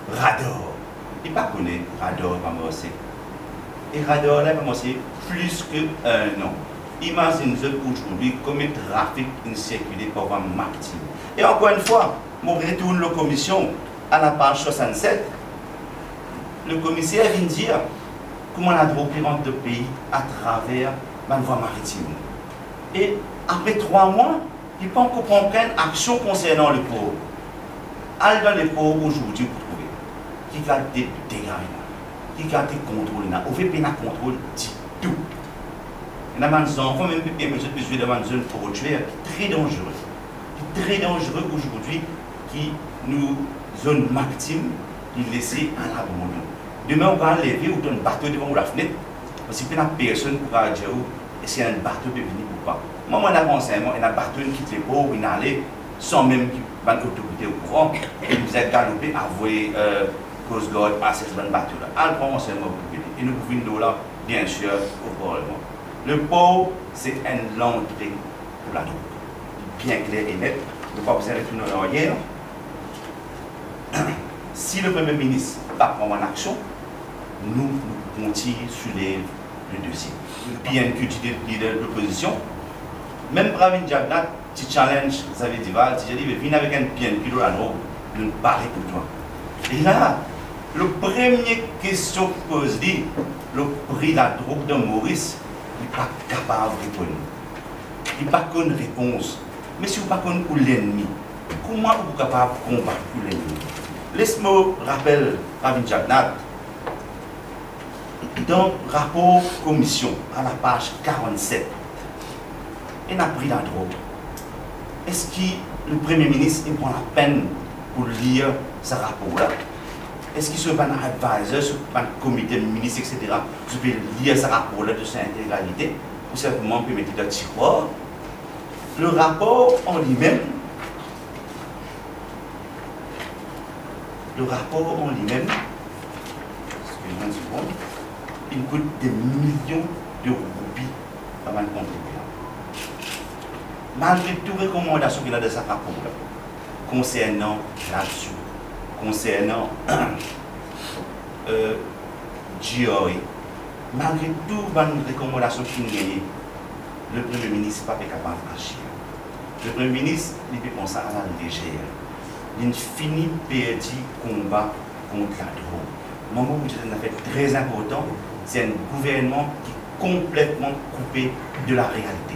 Rador. Il pas connaît Rador comme c'est. Et Rador là c'est plus que non. Imaginez aujourd'hui comme le trafic circulé par un marketing. Et encore une fois, je retourne la commission à la page 67. Le commissaire vient dire comment on a droppé entre deux pays à travers la voie maritime. Et après 3 mois, il peut encore prendre action concernant le pauvre. Allez dans les pauvres aujourd'hui pour trouver qui a des dégâts, qui a des contrôles, on fait bien un contrôle de tout. Il y a des enfants, même si je suis dans une zone portuaire, très dangereux. Très dangereux aujourd'hui, qui nous, zone maritime, qui laissée à l'abandon. Demain, on va lever ou un bateau devant la fenêtre, parce qu'il y a personne pour dire si un bateau peut venir ou pas. Moi, on a conseillé, il y a un bateau qui quitte les pauvres, il allait sans même qu'il y ait une autorité au courant, et vous êtes galopé à envoyer Coast Guard à ce bateau-là. Alors, on s'est et nous pouvons là, bien sûr, au Parlement. Le pauvre, c'est une entrée pour la drogue. Bien clair et net. Ne pas vous retourner en arrière. Si le Premier ministre va prendre en action, nous continuons sur le dossier. Bien que leader de l'opposition, même Pravin Jagnat, petit challenge, vous avez dit, viens avec un PNP de la drogue, nous parlons pour toi. Et là, la première question que pose dit, le prix de la drogue de Maurice, il n'est pas capable de répondre. Il n'a pas une réponse. Mais si vous n'avez pas l'ennemi, comment vous êtes capable de combattre l'ennemi? Laisse-moi rappeler Pravin Jagnat. Dans le rapport commission, à la page 47, il a pris la drogue. Est-ce que le Premier ministre prend la peine pour lire ce rapport-là? Est-ce qu'il se va un advisor, sur un comité de ministres, etc., je peux lire ce rapport-là de sa intégralité, ou simplement permettre de tiroir? Le rapport en lui-même, excusez-moi une seconde, il coûte des millions de roupies par un contribuable. Malgré toutes les recommandations qu'il a de ce rapport-là, concernant là-dessus, concernant GOE, malgré toutes les recommandations qu'il a gagnées, le Premier ministre n'est pas capable d'agir. Le Premier ministre, il peut penser à la légère. Il finit perdu combat contre la drogue. Le moment où c'est un affaire très important, c'est un gouvernement qui est complètement coupé de la réalité.